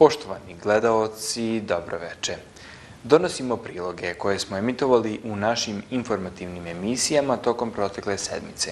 Poštovani gledaoci, dobro veče. Donosimo priloge koje smo emitovali u našim informativnim emisijama tokom protekle sedmice.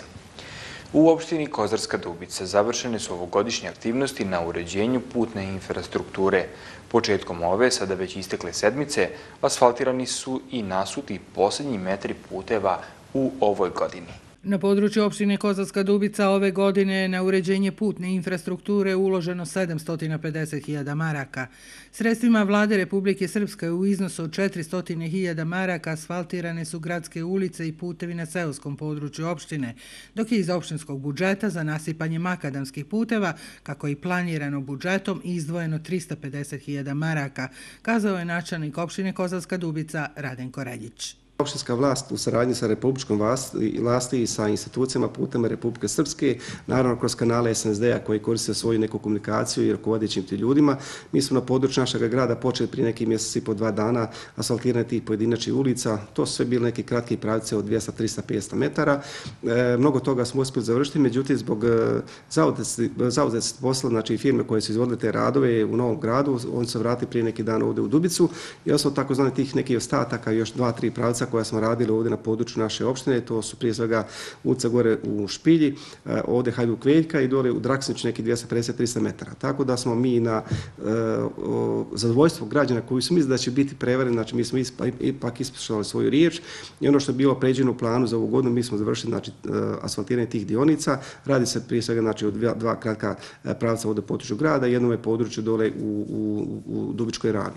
U opštini Kozarska Dubica završene su ovogodišnje aktivnosti na uređenju putne infrastrukture. Početkom ove, sada već istekle sedmice, asfaltirani su i nasuti posljednji metri puteva u ovoj godini. Na području opštine Kozarska Dubica ove godine je na uređenje putne infrastrukture uloženo 750.000 maraka. Sredstvima Vlade Republike Srpske u iznosu od 400.000 maraka asfaltirane su gradske ulice i putevi na seoskom području opštine, dok je iz opštinskog budžeta za nasipanje makadamskih puteva, kako je i planirano budžetom, izdvojeno 350.000 maraka, kazao je načelnik opštine Kozarska Dubica Radenko Reljić. Opštinska vlast u saradnji sa republičkom vlasti i sa institucijama putem Republike Srpske, naravno kroz kanale SNSD-a koji koriste svoju neku komunikaciju i rukovodećim ti ljudima, mi smo na području našeg grada počeli prije nekih mjeseci i po 2 dana asfaltiranje tih pojedinačnih ulica. To su sve bili neki kratki pravci od 200, 300, 500 metara. Mnogo toga smo uspjeli završiti, međutim zbog zauzetosti posla, znači firme koje su izvodile te radove u Novom Gradu, oni su vratili prije neki dan ovdje u Dubicu i osnovu takozvani tih nekih ostataka, još 2-3 pravca koja smo radili ovdje na području naše opštine, to su prije svega ulica gore u Špilji, ovdje Hajduk Veljka i dole u Draksniću neki 250-300 metara. Tako da smo mi na zadovoljstvo građana koji su mislili da će biti prevareni, znači mi smo ipak ispoštovali svoju riječ i ono što je bilo pređeno u planu za ovu godinu, mi smo završili znači, asfaltiranje tih dionica. Radi se prije svega znači, o dva kratka pravca ovdje u području grada i jednom je području dole u Dubičkoj Rani.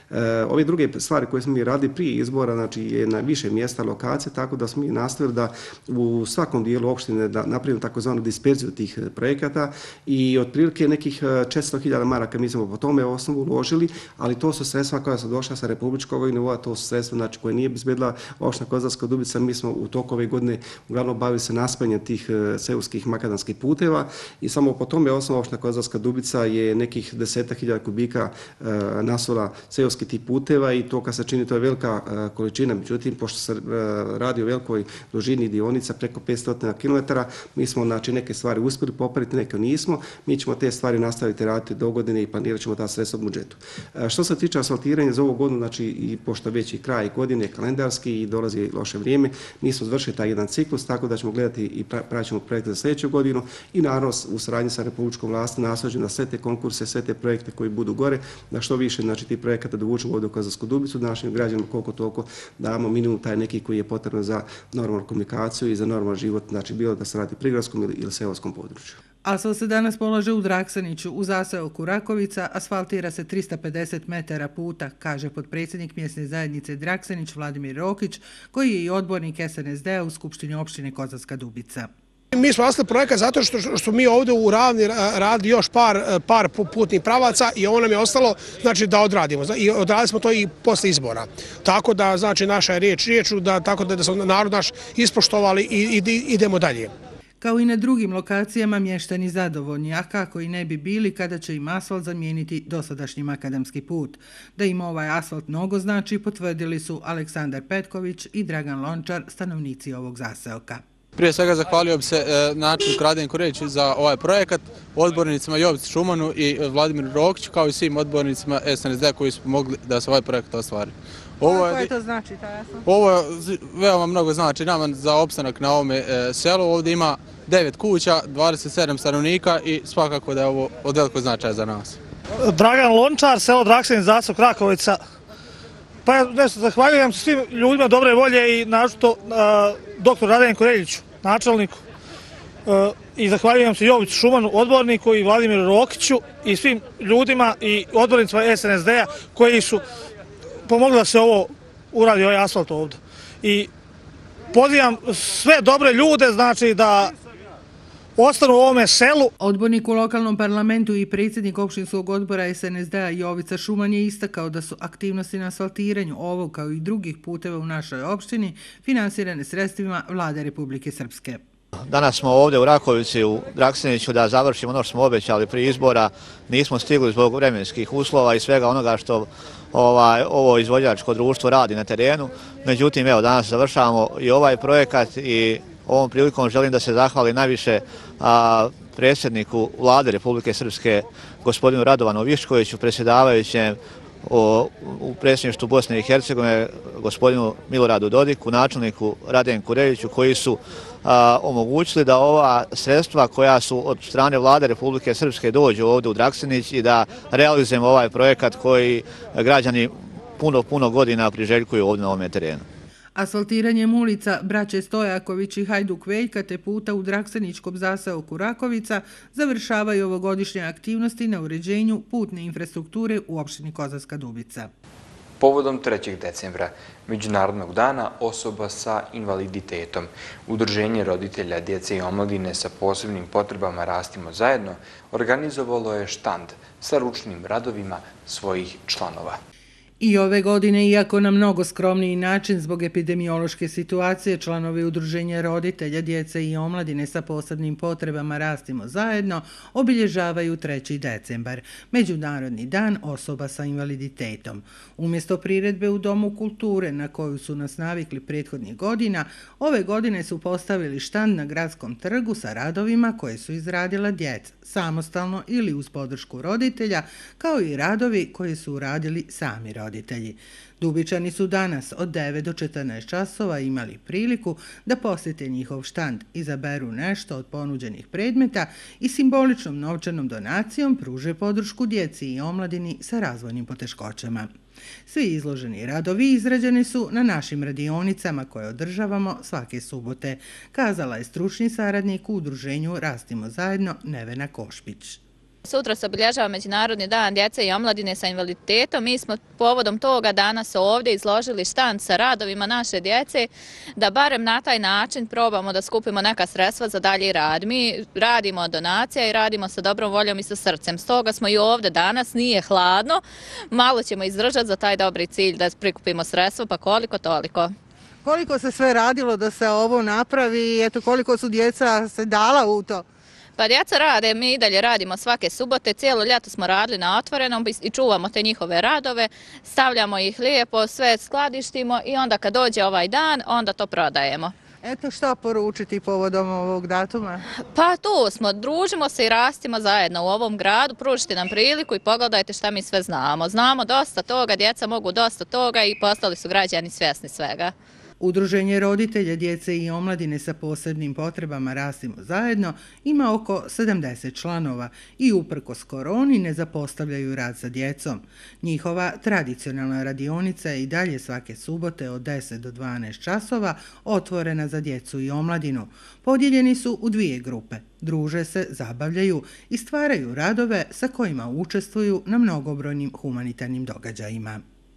Ove druge stvari koje smo mi radili prije izbora, znači je na više mjesta lokacije, tako da smo mi nastavili da u svakom dijelu opštine da napravimo takozvanu disperziju tih projekata i otprilike nekih 400.000 maraka mi smo po tome osnovu uložili, ali to su sredstva koja su došla sa republičkog nivoa, to su sredstva znači, koje nije bezbedila opština Kozarska Dubica. Mi smo u toku ove godine uglavnom bavili se naspanjem tih seoskih makadamskih puteva i samo po tome osnova opština Kozarska Dubica je nekih 10.000 kubika nasula seoskih tih puteva i to kad se čini to je velika količina. Međutim, pošto se radi o velikoj dužini dionica preko 500 km, mi smo znači, neke stvari uspjeli popraviti, neke nismo. Mi ćemo te stvari nastaviti raditi do godine i planirat ćemo ta sredstva u budžetu. Što se tiče asfaltiranja za ovu godinu, znači i pošto već i kraj godine kalendarski i dolazi loše vrijeme, mi smo završili taj jedan ciklus, tako da ćemo gledati i praćemo projekte za sljedeću godinu i naravno u saradnji sa republičkom vlasti naslađemo na sve te konkurse, sve te projekte koji budu gore, da što više znači, ti projekata dovučemo ovdje u Kozarsku Dubicu, da našim građanima koliko toliko damo minimum taj neki koji je potrebno za normalnu komunikaciju i za normalan život, znači bilo da se radi prigradskom ili seoskom području. Asfalt se danas polaže u Draksaniću, u zaseoku Rakovica, asfaltira se 350 metara puta, kaže potpredsjednik mjesne zajednice Draksanić Vladimir Rokić, koji je i odbornik SNSD-a u Skupštini opštine Kozarska Dubica. Mi smo nastavili projekat zato što mi ovdje u Ravni radili još par putnih pravaca i ovo nam je ostalo znači, da odradimo. I odradili smo to i posle izbora. Tako da znači, naša je riječu da smo narod naš ispoštovali i idemo dalje. Kao i na drugim lokacijama mještani zadovoljni, a kako i ne bi bili kada će im asfalt zamijeniti dosadašnji makadamski put. Da im ovaj asfalt mnogo znači, potvrdili su Aleksandar Petković i Dragan Lončar, stanovnici ovog zaseoka. Prije svega zahvalio bi se načelniku Radenku Reljiću za ovaj projekat, odbornicima Jovici Šumanu i Vladimiru Rokiću, kao i svim odbornicima SNSD koji su mogli da se ovaj projekt ostvari. Koje to znači taj asfalt? Ovo veoma mnogo znači nama za opstanak na ovome selu. Ovdje ima 9 kuća, 27 stanovnika i svakako da je ovo od velikog značaja za nas. Dragan Lončar, selo Draksanić, zaseok Rakovica. Pa ja nešto zahvaljujem svim ljudima dobre volje i našto dr. Radenku Reljiću, načelniku. I zahvaljujem se Jovicu Šumanu, odborniku i Vladimiru Rokiću i svim ljudima i odbornicima SNSD-a koji su pomogli da se ovo uradi, ovaj asfalt ovdje. I pozivam sve dobre ljude, znači da ostanu u ovome selu. Odbornik u lokalnom parlamentu i predsjednik opštinskog odbora SNSD-a Jovica Šuman je istakao da su aktivnosti na asfaltiranju ovog kao i drugih puteva u našoj opštini finansirane sredstvima Vlade Republike Srpske. Danas smo ovdje u Rakovici, u Draksaniću, da završimo ono što smo obećali prije izbora. Nismo stigli zbog vremenskih uslova i svega onoga što ovo izvođačko društvo radi na terenu. Međutim, evo, danas završavamo i ovaj projekat i ovom prilikom želim da se zahvali najviše predsjedniku Vlade Republike Srpske, gospodinu Radovanu Viškoviću, predsjedavajućem u predsjedništvu Bosne i Hercegovine, gospodinu Miloradu Dodiku, načelniku Radenku Reljiću, koji su omogućili da ova sredstva koja su od strane Vlade Republike Srpske dođu ovdje u Draksenić i da realizujemo ovaj projekat koji građani puno godina priželjkuju ovdje na ovome terenu. Asfaltiranjem ulica braće Stojaković i Hajduk Veljka te puta u Drakseničkom zaseoku Rakovica završavaju ovogodišnje aktivnosti na uređenju putne infrastrukture u opštini Kozarska Dubica. Povodom 3. decembra, Međunarodnog dana osoba sa invaliditetom, Udruženje roditelja, djece i omladine sa posebnim potrebama Rastimo zajedno organizovalo je štand sa ručnim radovima svojih članova. I ove godine, iako na mnogo skromniji način zbog epidemiološke situacije, članovi Udruženja roditelja, djece i omladine sa posebnim potrebama Rastimo zajedno obilježavaju 3. decembar, Međunarodni dan osoba sa invaliditetom. Umjesto priredbe u Domu kulture, na koju su nas navikli prethodnih godina, ove godine su postavili štand na Gradskom trgu sa radovima koje su izradila djeca, samostalno ili uz podršku roditelja, kao i radovi koje su uradili sami roditelji. Dubičani su danas od 9 do 14 časova imali priliku da posjete njihov štand, izaberu nešto od ponuđenih predmeta i simboličnom novčanom donacijom pruže podršku djeci i omladini sa razvojnim poteškoćama. Svi izloženi radovi izrađeni su na našim radionicama koje održavamo svake subote, kazala je stručni saradnik u Udruženju Rastimo zajedno Nevena Košpić. Sutra se obilježava Međunarodni dan djece i omladine sa invaliditetom. Mi smo povodom toga danas ovdje izložili štand sa radovima naše djece, da barem na taj način probamo da skupimo neka sredstva za dalji rad. Mi radimo od donacija i radimo sa dobrom voljom i sa srcem. Stoga smo i ovdje danas, nije hladno, malo ćemo izdržati za taj dobri cilj da prikupimo sredstva, pa koliko toliko. Koliko se sve radilo da se ovo napravi i eto koliko su djeca se dala u to? Pa djeca rade, mi i dalje radimo svake subote, cijelo ljeto smo radili na otvorenom i čuvamo te njihove radove, stavljamo ih lijepo, sve skladištimo i onda kad dođe ovaj dan, onda to prodajemo. Eto što poručiti povodom ovog datuma? Pa tu smo, družimo se i rastimo zajedno u ovom gradu, pružite nam priliku i pogledajte šta mi sve znamo. Znamo dosta toga, djeca mogu dosta toga i postali su građani svjesni svega. Udruženje roditelja, djece i omladine sa posebnim potrebama Rastimo zajedno ima oko 70 članova i uprkos koroni ne zapostavljaju rad sa djecom. Njihova tradicionalna radionica je i dalje svake subote od 10 do 12 časova otvorena za djecu i omladinu. Podijeljeni su u 2 grupe. Druže se, zabavljaju i stvaraju radove sa kojima učestvuju na mnogobrojnim humanitarnim događajima.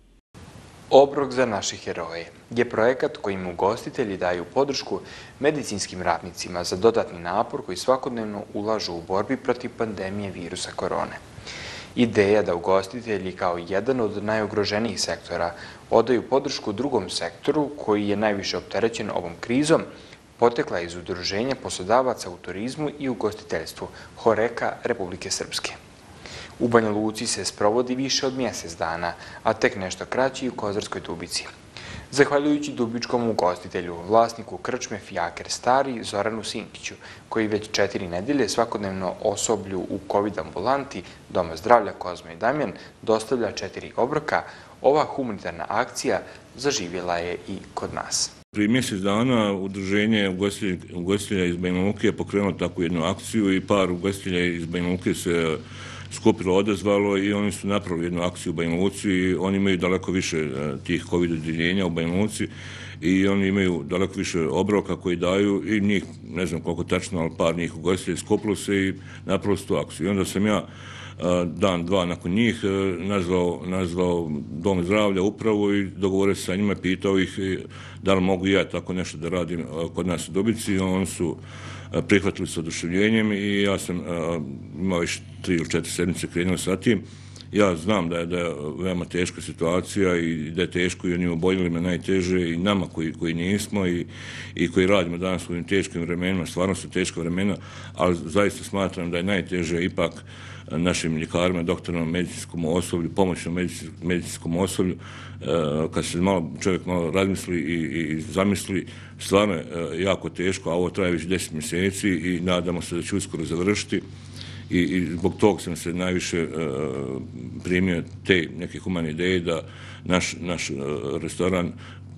Obrok za naše heroje je projekat kojim ugostitelji daju podršku medicinskim radnicima za dodatni napor koji svakodnevno ulažu u borbi protiv pandemije virusa korone. Ideja da ugostitelji kao jedan od najugroženijih sektora odaju podršku drugom sektoru koji je najviše opterećen ovom krizom potekla iz Udruženja poslodavaca u turizmu i ugostiteljstvu HoReCa Republike Srpske. U Banja Luci se sprovodi više od mjesec dana, a tek nešto kraći u Kozarskoj Dubici. Zahvaljujući dubičkom ugostitelju, vlasniku krčme Fijaker Stari, Zoranu Sinkiću, koji već 4 nedelje svakodnevno osoblju u COVID ambulanti Doma zdravlja Kozma i Damjan dostavlja 4 obroka, ova humanitarna akcija zaživjela je i kod nas. Prije mjesec dana Udruženje ugostitelja iz Banja Luke je pokrenulo takvu jednu akciju i par ugostitelja iz Banja Luke se skupilo, odazvalo i oni su napravili jednu akciju u Banja Luci i oni imaju daleko više tih COVID odjeljenja u Banja Luci i oni imaju daleko više obroka koji daju i njih, ne znam koliko tačno, ali par njih ugostitelja skupilo se i napravili su tu akciju. I onda sam ja dan, dva nakon njih nazvao Dom zdravlja upravu i dogovorio se sa njima, pitao ih da li mogu ja tako nešto da radim kod nas u Dubici. Oni su prihvatili s oduševljenjem i ja sam imao još 3 ili 4 sedmice krenuo sa tim Ja znam da je veoma teška situacija i da je teško i onim oboljelima najteže i nama koji nismo i koji radimo danas u ovim teškim vremenima, stvarno su teška vremena, ali zaista smatram da je najteže ipak našim ljekarima, doktorima, medicinskom osoblju, pomoćnom medicinskom osoblju. Kad se čovjek malo razmisli i zamisli, stvarno je jako teško, a ovo traje već 10 mjeseci i nadamo se da će uskoro završiti. I zbog toga sam se najviše primio te neke humane ideje da naš restoran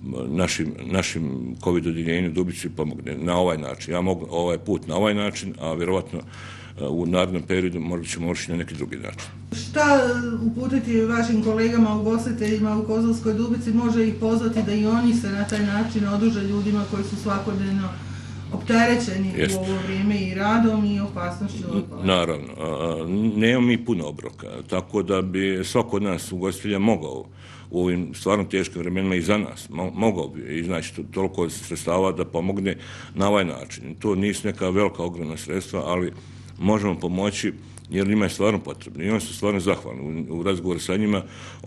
našim COVID odjeljenju Dubici pomogne na ovaj način. Ja mogu ovaj put na ovaj način, a vjerovatno u narednom periodu možda ćemo ući na neki drugi način. Šta uputiti vašim kolegama, ugostiteljima u Kozarskoj Dubici, može ih pozvati da i oni se na taj način oduže ljudima koji su svakodnevno opterećeni u ovo vrijeme i radom i opasnošću? Naravno. Nemamo mi puno obroka, tako da bi svako od nas ugostitelja mogao u ovim stvarno teškim vremenima i za nas, mogao bi iznaći toliko sredstava da pomogne na ovaj način. To nisu neka velika, ogromna sredstva, ali možemo pomoći jer njima je stvarno potrebno i oni su stvarno zahvalni. U razgovoru sa njima,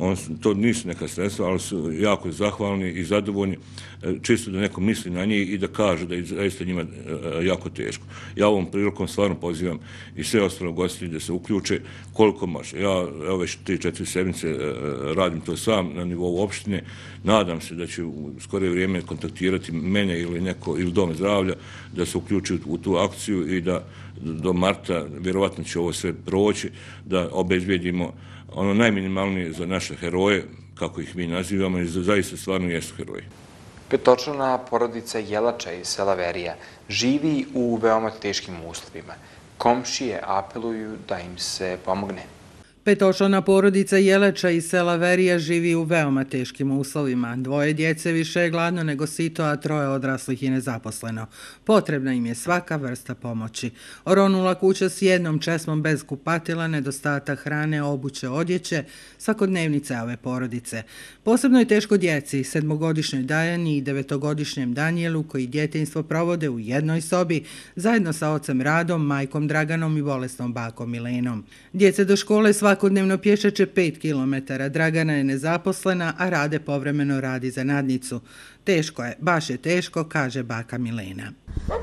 to nisu neka sredstva, ali su jako zahvalni i zadovoljni, čisto da neko misli na njih i da kaže da je zaista njima jako teško. Ja ovom prilikom stvarno pozivam i sve ostale ugostitelje da se uključe koliko može. Ja već 3-4 sedmice radim to sam na nivou opštine. Nadam se da će u skorije vrijeme kontaktirati mene ili neko ili Dom zdravlja da se uključi u tu akciju i da do marta vjerovatno će ovo sve proći, da obezbijedimo ono najminimalnije za naše heroje, kako ih mi nazivamo, i zaista stvarno jesu heroji. Petočlana porodica Jelača iz sela Verija živi u veoma teškim uslovima. Komšije apeluju da im se pomogne. Petočlana porodica Jelača iz sela Verija živi u veoma teškim uslovima. 2 djece više je gladno nego sito, a 3 odraslih je nezaposleno. Potrebna im je svaka vrsta pomoći. Oronula kuća s jednom česmom bez kupatila, nedostatak hrane, obuće, odjeće, svakodnevnica ove porodice. Posebno je teško djeci, 7-godišnjoj Dajani i 9-godišnjem Danijelu, koji djetinjstvo provode u jednoj sobi, zajedno sa ocem Radom, majkom Draganom i bolesnom bakom Milenom. Djece do škole svakodnevno pješače 5 kilometara. Dragana je nezaposlena, a Rade povremeno radi za nadnicu. Teško je, baš je teško, kaže baka Milena.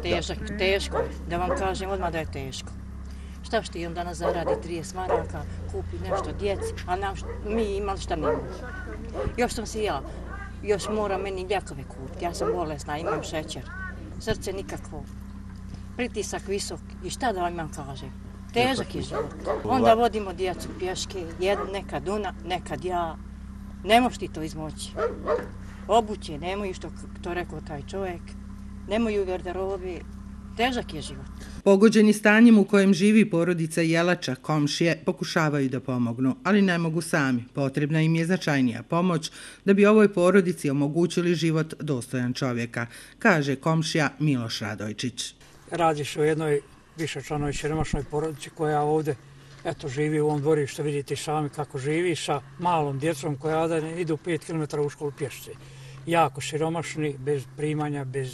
Teško, da vam kažem odmah da je teško. Šta što on danas zaradi 30 maraka, kupi nešto djeci, a mi imali šta nemamo. Još sam si ja, još moram meni ljekove kupiti, ja sam bolesna, imam šećer, srce nikakvo, pritisak visok i šta da vam imam kažem. Težak je život. Onda vodimo djecu pješke, nekad ona, nekad ja. Ne moš ti to izmoći. Obuće nemaju, što to rekao taj čovjek. Nemaju garderobe. Težak je život. Pogođeni stanjem u kojem živi porodica Jelača, komšije pokušavaju da pomognu, ali ne mogu sami. Potrebna im je značajnija pomoć da bi ovoj porodici omogućili život dostojan čovjeka, kaže komšija Miloš Radojčić. Radiš o jednoj višečlanoj siromašnoj porodici koja ovdje živi u ovom dvorištu, vidite sami kako živi sa malom djecom koja idu 5 km u školu pješce. Jako siromašni, bez primanja, bez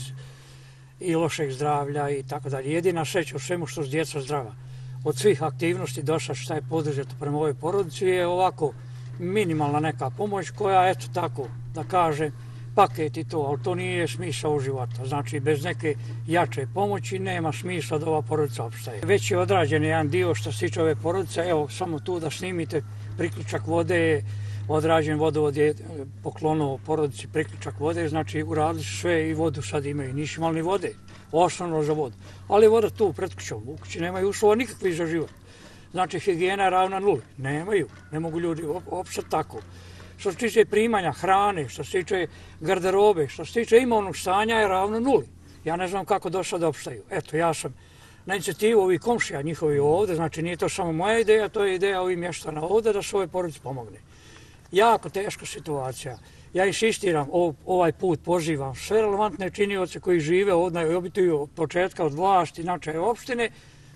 i lošeg zdravlja i tako dalje. Jedina sreća u svemu što su djeca zdrava. Od svih aktivnosti došla šta je poduzeto prema ovoj porodici je ovako minimalna neka pomoć koja, eto tako, da kaže, paket i to, ali to nije smisao života. Znači, bez neke jače pomoći nema smisla da ova porodica opstaje. Već je odrađen jedan dio što se tiče ove porodice, evo, samo tu da snimite priključak vode je odrađen, vodovod je poklonuo porodici priključak vode, znači uradili su sve i vodu sad imaju, nisu imali ni vode, osnovno za vodu. Ali voda tu pred kućom, u kući nemaju uslova nikakvih za život. Znači, higijena je ravna nuli, nemaju, ne mogu ljudi opstati tako. Što se tiče primanja hrane, što se tiče garderobe, što se tiče imovnog stanja je ravno nuli. Ja ne znam kako do sada opstaju. Eto, ja sam na inicijativu ovih komšija njihovi ovdje, znači nije to samo moja ideja, to je ideja ovih mještana ovdje da svojoj porodici pomogne. Jako teška situacija. Ja insistiram, ovaj put pozivam sve relevantne činioce koji žive ovdje, obituju od početka, od vlasti, znači opštine,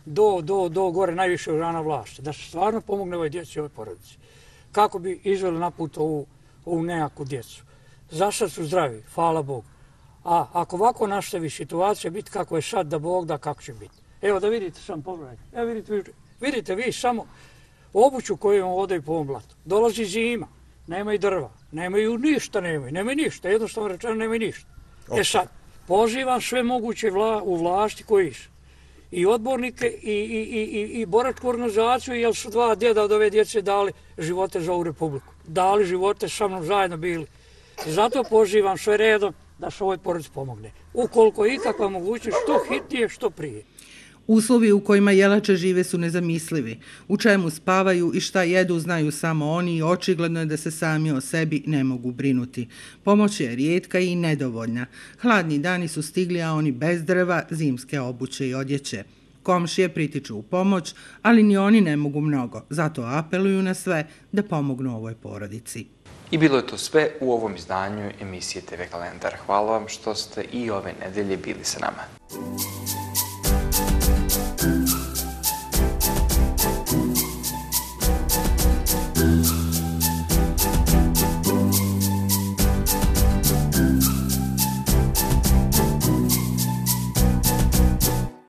do gore najviše organa vlasti, da se stvarno pomogne ovoj djeci i ovoj porodici. Kako bi izveli na put ovu nekakvu djecu. Za sad su zdravi, hvala Bogu. A ako ovako nastavi situacija biti kako je sad, da Bog da kako će biti. Evo da vidite, sam pogledajte. Evo vidite vi samo obuću koju im odaju po ovom blatu. Dolazi zima, nemaju drva, nemaju ništa, nemaju ništa, jednostavno rečeno nemaju ništa. E sad, pozivam sve moguće u vlasti koji su, i odbornike i boračku organizaciju, jer su dva djeda od ove djece dali živote za ovu republiku. Dali živote, sa mnom zajedno bili. I zato pozivam sve redom da se ovoj porodici pomogne. Ukoliko je ikakva mogućnost, što hitnije, što prije. Uslovi u kojima jelače žive su nezamislivi. U čemu spavaju i šta jedu znaju samo oni i očigledno je da se sami o sebi ne mogu brinuti. Pomoć je rijetka i nedovoljna. Hladni dani su stigli, a oni bez drva, zimske obuće i odjeće. Komšije pritiču u pomoć, ali ni oni ne mogu mnogo. Zato apeluju na sve da pomognu ovoj porodici. I bilo je to sve u ovom izdanju emisije TV Kalendar. Hvala vam što ste i ove nedelje bili sa nama.